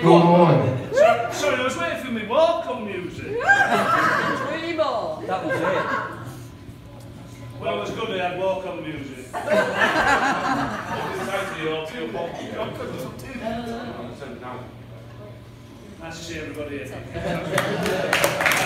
Go on. Sorry, I was waiting for me welcome music. Three more. That was it. Well, it was good they had welcome music. Nice to see everybody here.